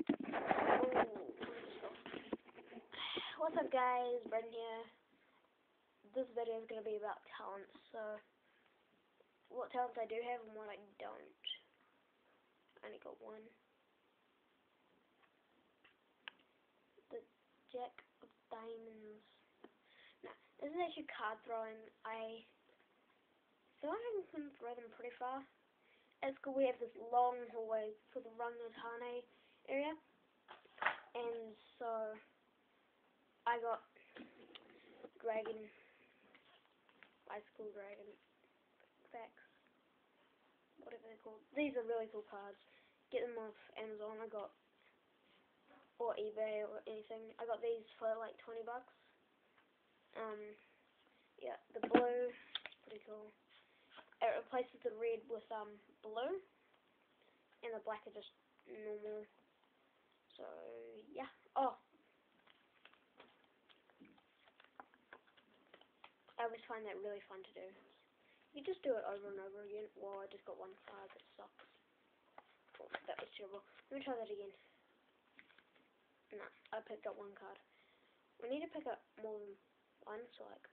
What's up guys, Braden here. This video is going to be about talents, so what talents I do have and what I don't. I only got one. The Jack of Diamonds. No, this is actually card throwing. I feel like I can throw them pretty far. At school we have this long hallway for the Rangatane area, and so I got dragon, bicycle dragon, facts, whatever they're called. These are really cool cards. Get them off Amazon. I got, or eBay or anything. I got these for like 20 bucks. Yeah, the blue, pretty cool. It replaces the red with blue, and the black are just normal. So yeah. Oh, I always find that really fun to do. You just do it over and over again. Well, I just got one card that sucks. Oh, that was terrible. Let me try that again. No, I picked up one card. We need to pick up more than one, so like,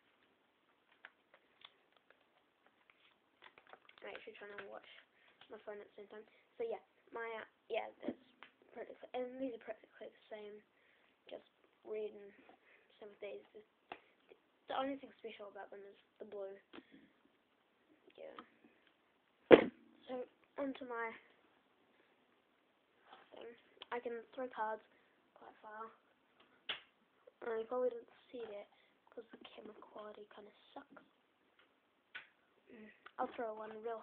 I'm actually trying to watch my phone at the same time. So yeah, yeah, that's practically, and these are practically the same, just red and some of these. The only thing special about them is the blue. Yeah. So onto my thing. I can throw cards quite far. You probably didn't see that because the camera quality kind of sucks. I'll throw one real.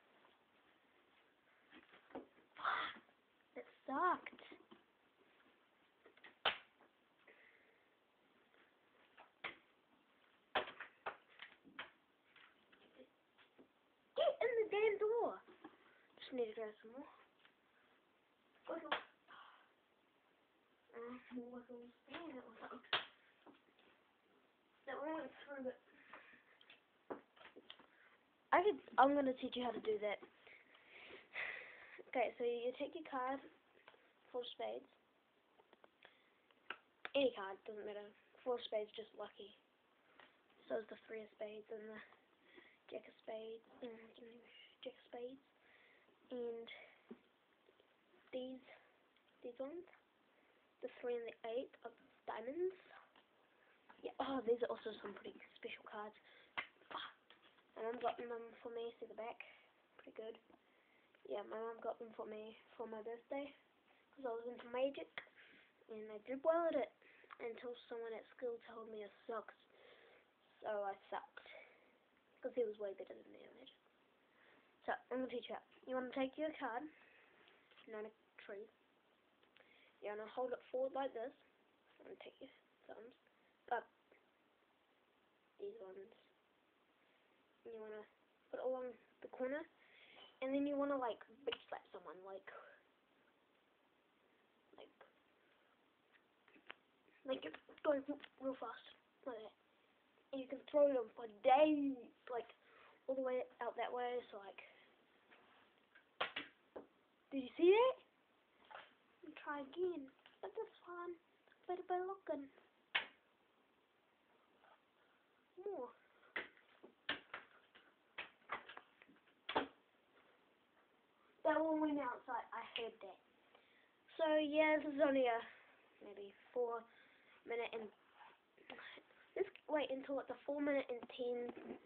It sucked. Get in the damn door. Just need to grab some more. Wiggles. More wiggles. Damn, that was something. That one went through it. I'm gonna teach you how to do that. Okay, so you take your card, 4 spades. Any card, doesn't matter. 4 spades, just lucky. So is the 3 of spades and the Jack of spades, Jack of spades, and these ones, the 3 and the 8 of diamonds. Yeah. Oh, these are also some pretty special cards. My mum got them for me. See the back, pretty good. Yeah, my mum got them for me for my birthday because I was into magic, and I did well at it until someone at school told me I sucked. So I sucked because he was way better than me at magic. So I'm gonna teach you how. You want to take your card, 9 of trees. You're gonna hold it forward like this, and take your thumbs up these ones. And you want to put it along the corner, and then you want to like bitch slap someone, like you're going real fast, like that. And you can throw them for days, like all the way out that way. So like, did you see that? And try again, but this one better be looking more. That one went outside. I heard that. So yeah, this is only a maybe 4 minute and let's wait until it's a 4 minute and 10